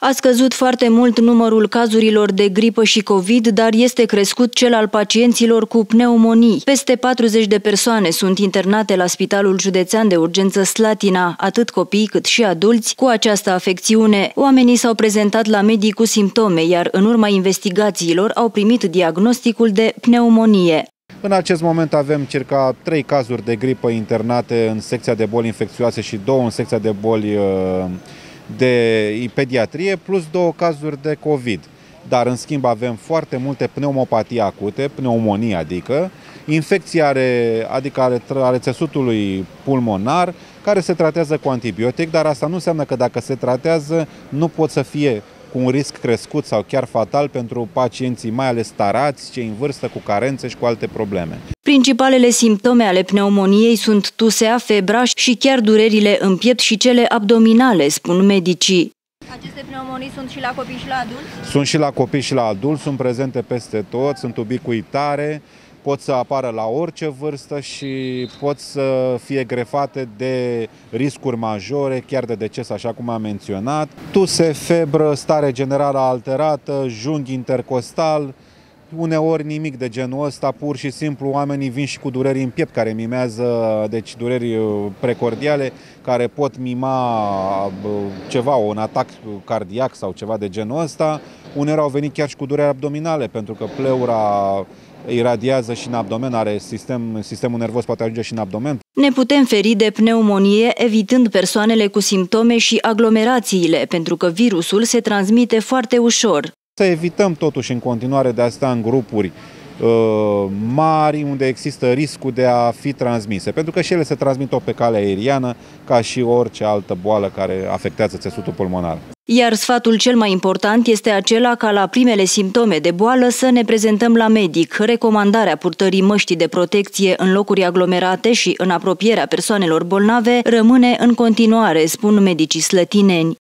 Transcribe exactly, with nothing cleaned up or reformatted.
A scăzut foarte mult numărul cazurilor de gripă și COVID, dar este crescut cel al pacienților cu pneumonii. Peste patruzeci de persoane sunt internate la Spitalul Județean de Urgență Slatina, atât copii cât și adulți, cu această afecțiune. Oamenii s-au prezentat la medic cu simptome, iar în urma investigațiilor au primit diagnosticul de pneumonie. În acest moment avem circa trei cazuri de gripă internate în secția de boli infecțioase și două în secția de boli de pediatrie, plus două cazuri de COVID. Dar, în schimb, avem foarte multe pneumopatii acute, pneumonie, adică infecții are, adică ale, ale țesutului pulmonar, care se tratează cu antibiotic, dar asta nu înseamnă că dacă se tratează, nu pot să fie cu un risc crescut sau chiar fatal pentru pacienții, mai ales starați, cei în vârstă, cu carențe și cu alte probleme. Principalele simptome ale pneumoniei sunt tusea, febra și chiar durerile în piept și cele abdominale, spun medicii. Aceste pneumonii sunt și la copii și la adulți? Sunt și la copii și la adulți, sunt prezente peste tot, sunt ubicuitare, pot să apară la orice vârstă și pot să fie grefate de riscuri majore, chiar de deces, așa cum am menționat. Tuse, febră, stare generală alterată, junghi intercostal, uneori nimic de genul ăsta, pur și simplu oamenii vin și cu dureri în piept care mimează, deci dureri precordiale, care pot mima ceva, un atac cardiac sau ceva de genul ăsta. Uneori au venit chiar și cu dureri abdominale, pentru că pleura iradiază și în abdomen, are sistem, sistemul nervos poate ajunge și în abdomen. Ne putem feri de pneumonie evitând persoanele cu simptome și aglomerațiile, pentru că virusul se transmite foarte ușor. Să evităm totuși în continuare de a sta în grupuri uh, mari unde există riscul de a fi transmise, pentru că și ele se transmit pe cale aeriană ca și orice altă boală care afectează țesutul pulmonar. Iar sfatul cel mai important este acela ca la primele simptome de boală să ne prezentăm la medic. Recomandarea purtării măștii de protecție în locuri aglomerate și în apropierea persoanelor bolnave rămâne în continuare, spun medicii slătineni.